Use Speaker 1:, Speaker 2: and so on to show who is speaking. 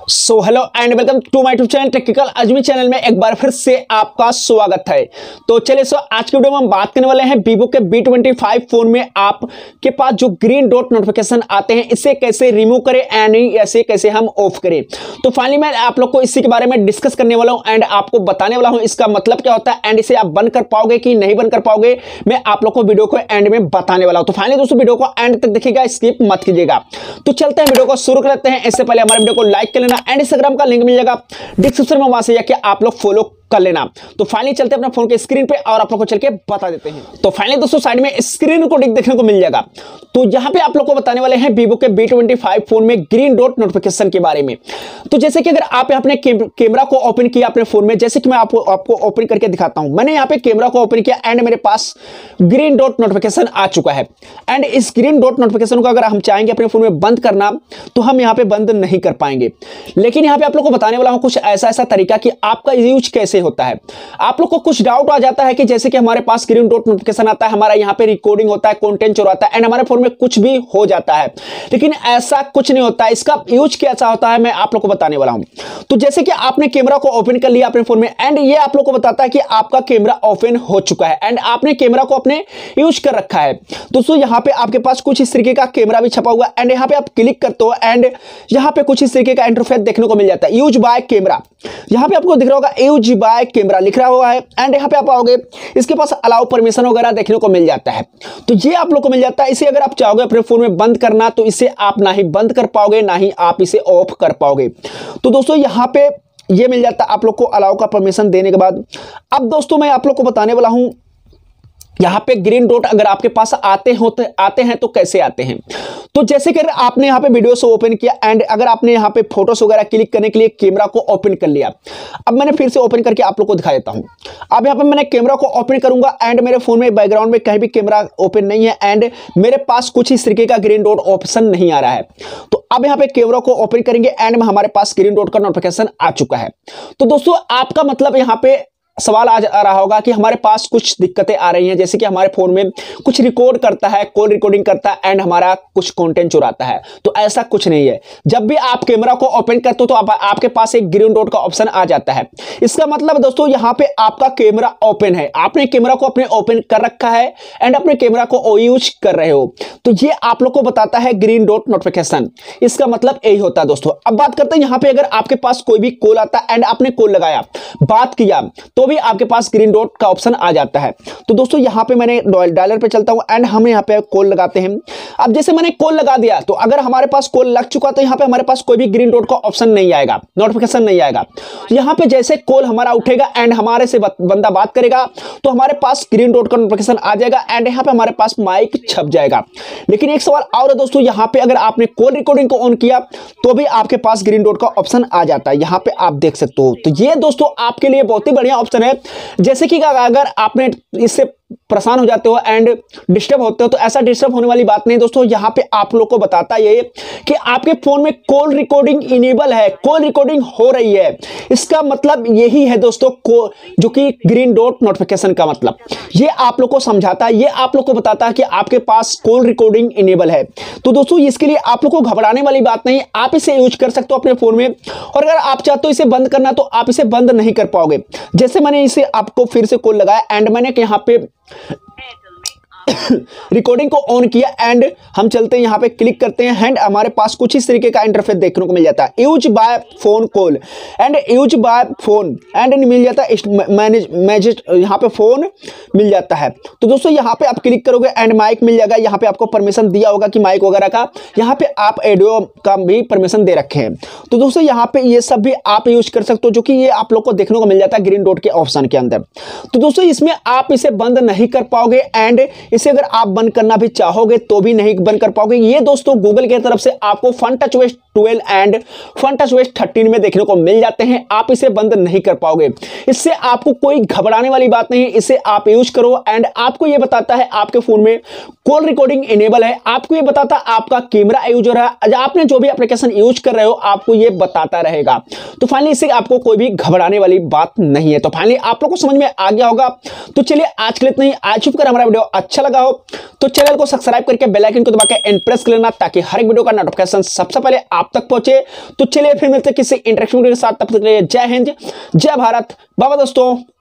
Speaker 1: So hello and welcome to my YouTube channel Technical Azmi channel में एक बार फिर से आपका स्वागत है। तो चलिए आज के वीडियो में हम बात करने वाले हैं वीवो के B25 फोन में आपके पास जो ग्रीन डॉट नोटिफिकेशन आते हैं इसे कैसे रिमूव करें एंड ऐसे कैसे हम ऑफ करें। तो फाइनली मैं आप लोग को इसी के बारे में डिस्कस करने वाला हूं एंड आपको बताने वाला हूं इसका मतलब क्या होता है एंड इसे आप बंद कर पाओगे कि नहीं बंद कर पाओगे, मैं आप लोग को वीडियो को एंड में बताने वाला हूं। तो फाइनली दोस्तों वीडियो को एंड तक देखिएगा, स्किप मत कीजिएगा। तो चलते हैं वीडियो को शुरू कर लेते हैं। इससे पहले हमारे वीडियो को लाइक कर लेना एंड इंस्टाग्राम का लिंक मिल जाएगा डिस्क्रिप्शन में, वहां से जाके आप लोग फॉलो कर लेना। तो फाइनली चलते हैं अपने फोन के स्क्रीन पे और आप लोग को चल के बता देते हैं। तो फाइनली दोस्तों साइड में स्क्रीन रिकॉर्डिंग देखने को मिल जाएगा। तो यहां पे आप लोग को बताने वाले हैं वीवो के B25 फोन में ग्रीन डॉट नोटिफिकेशन के बारे में। तो जैसे कि अगर आप अपने कैमरा को ओपन किया अपने फोन में, जैसे कि मैं आपको ओपन करके दिखाता हूं। मैंने यहाँ पे कैमरा को ओपन किया एंड मेरे पास ग्रीन डॉट नोटिफिकेशन आ चुका है एंड इस ग्रीन डॉट नोटिफिकेशन को अगर हम चाहेंगे अपने फोन में बंद करना तो हम यहाँ पे बंद नहीं कर पाएंगे। लेकिन यहाँ पे आप लोग को बताने वाला हूं कुछ ऐसा तरीका कि आपका यूज कैसे होता है। आप लोग को कुछ डाउट आ जाता है कि जैसे कि हमारे पास ग्रीन डॉट नोटिफिकेशन आता है, हमारा यहाँ पे रिकॉर्डिंग होता है, कंटेंट चुराता है एंड हमारे फोन में कुछ भी हो जाता है, लेकिन ऐसा कुछ नहीं होता है। इसका यूज कैसा होता है मैं आप लोग को बताने वाला हूं। तो जैसे कि आपने कैमरा को ओपन कर लिया अपने फोन में एंड ये आप लोग को बताता है कि आपका कैमरा ओपन हो चुका है एंड आपने कैमरा को अपने यूज कर रखा है। दोस्तों यहाँ पे आपके पास कुछ इस तरीके का कैमरा भी छपा हुआ एंड यहाँ पे आप क्लिक करते हो एंड यहाँ पे कुछ इस तरीके का इंटरफेस देखने को मिल जाता है, यूज बाय कैमरा। यहाँ पे आपको दिख रहा होगा यूज बाय कैमरा लिख रहा हुआ है एंड यहाँ पे आप आओगे, इसके पास अलाउ परमिशन वगैरह देखने को मिल जाता है। तो ये आप लोग को मिल जाता है। इसे अगर आप चाहोगे अपने फोन में बंद करना तो इसे आप ना ही बंद कर पाओगे ना ही आप इसे ऑफ कर पाओगे। तो दोस्तों यहाँ पे ये मिल जाता है आप लोग को अलाउ का परमिशन देने के बाद। अब दोस्तों मैं आप लोग को बताने वाला हूं यहाँ पे ग्रीन डॉट अगर आपके पास आते हैं तो कैसे आते हैं। तो जैसे कि आपने यहाँ पे वीडियो से ओपन किया एंड अगर आपने यहाँ पे फोटोस वगैरह क्लिक करने के लिए कैमरा को ओपन कर लिया। अब मैंने फिर से ओपन करके आप लोग को दिखा देता हूँ। अब यहाँ पे मैंने कैमरा को ओपन करूंगा एंड मेरे फोन में बैकग्राउंड में कहीं भी कैमरा ओपन नहीं है एंड मेरे पास कुछ इस तरीके का ग्रीन डॉट ऑप्शन नहीं आ रहा है। तो अब यहाँ पे कैमरा को ओपन करेंगे एंड हमारे पास ग्रीन डॉट का नोटिफिकेशन आ चुका है। तो दोस्तों आपका मतलब यहाँ पे सवाल आ रहा होगा कि हमारे पास कुछ दिक्कतें आ रही हैं, जैसे कि हमारे फोन में कुछ रिकॉर्ड करता है, कॉल रिकॉर्डिंग करता है एंड हमारा कुछ कंटेंट चुराता है। तो ऐसा कुछ नहीं है। जब भी आप कैमरा को ओपन करते हो तो आपके पास एक ग्रीन डॉट का ऑप्शन आ जाता है। इसका मतलब दोस्तों यहाँ पे आपका कैमरा ओपन है, आपने कैमरा को अपने ओपन कर रखा है एंड अपने कैमरा को यूज कर रहे हो। तो ये आप लोग को बताता है ग्रीन डॉट नोटिफिकेशन। इसका मतलब यही होता है दोस्तों। अब बात करते हैं यहाँ पे अगर आपके पास कोई भी कॉल आता है एंड आपने कॉल लगाया, बात किया, तो भी आपके पास ग्रीन डॉट का ऑप्शन आ जाता है। तो दोस्तों यहाँ पे मैंने डायलर पे चलता हूं एंड हम यहाँ पे कॉल लगाते हैं। अब जैसे मैंने कॉल लगा दिया तो अगर हमारे पास कॉल लग चुका तो यहाँ पे हमारे पास कोई भी ग्रीन डॉट का ऑप्शन नहीं आएगा, नोटिफिकेशन नहीं आएगा। यहाँ पे जैसे कॉल हमारा उठेगा एंड हमारे से बंदा बात करेगा तो हमारे पास ग्रीन डॉट का नोटिफिकेशन आ जाएगा एंड यहाँ पे हमारे पास माइक छप जाएगा। लेकिन एक सवाल और है दोस्तों, यहाँ पे अगर आपने कॉल रिकॉर्डिंग को ऑन किया तो भी आपके पास ग्रीन डॉट का ऑप्शन आ जाता है। यहाँ पे आप देख सकते हो। तो ये दोस्तों आपके लिए बहुत ही बढ़िया ऑप्शन है। जैसे कि अगर आपने इससे परेशान हो जाते हो एंड डिस्टर्ब होते हो तो ऐसा डिस्टर्ब होने वाली बात नहीं दोस्तों। यहाँ पे आप लोग को बताता ये कि आपके फोन में कॉल रिकॉर्डिंग इनेबल है, कॉल रिकॉर्डिंग हो रही है। इसका मतलब यही है दोस्तों जो कि ग्रीन डॉट नोटिफिकेशन का मतलब ये आप लोग को समझाता है, ये आप लोग को बताता है कि आपके पास कॉल रिकॉर्डिंग इनेबल है। तो दोस्तों इसके लिए आप लोग को घबराने वाली बात नहीं, आप इसे यूज कर सकते हो अपने फोन में। और अगर आप चाहते हो इसे बंद करना तो आप इसे बंद नहीं कर पाओगे। जैसे मैंने इसे आपको फिर से कॉल लगाया एंड मैंने यहाँ पे रिकॉर्डिंग को ऑन किया एंड हम चलते हैं यहाँ पे क्लिक करते हैं एंड हमारे पास कुछ इस तरीके का इंटरफेस देखने को मिल जाता है, use by phone call and use by phone and मिल जाता है मैनेज, यहाँ पे फोन मिल जाता है। तो दोस्तों यहाँ पे आप क्लिक करोगे एंड माइक मिल जाएगा। यहाँ पे आपको परमिशन दिया होगा कि माइक वगैरह का, यहाँ पे आप ऑडियो का भी परमिशन दे रखे हैं। तो दोस्तों यहाँ पे ये सब भी आप यूज कर सकते हो, जो कि ये आप लोग को देखने को मिल जाता है ग्रीन डॉट के ऑप्शन के अंदर। तो दोस्तों इसमें आप इसे बंद नहीं कर पाओगे एंड इसे अगर आप बंद करना भी चाहोगे तो भी नहीं बंद कर पाओगे। ये दोस्तों गूगल की तरफ से आपको FunTouchOS 12 एंड FunTouchOS 13 में देखने को मिल जाते हैं। आप इसे बंद नहीं कर पाओगे। इससे आपको कोई घबराने वाली बात नहीं है। इसे आप यूज करो एंड आपको ये बताता है आपके फोन में कॉल रिकॉर्डिंग इनेबल है, आपको ये बताता है आपका कैमरा यूज हो रहा है, आपने जो भी एप्लीकेशन यूज कर रहे हो आपको ये बताता रहेगा। तो फाइनली इससे आपको कोई भी घबराने वाली बात नहीं है। तो फाइनली आप लोग को समझ में आ गया होगा। तो चलिए आज के लिए इतना ही। आज चुप कर हमारा वीडियो अच्छा लगा हो तो चैनल को सब्सक्राइब करके बेल आइकन को दबा के प्रेस कर लेना, ताकि हर एक वीडियो का नोटिफिकेशन सबसे पहले आप आप तक पहुंचे। तो चलिए फिर मिलते हैं किसी इंटरेक्शन के साथ, तब तक के लिए जय हिंद जय भारत, बाय बाय दोस्तों।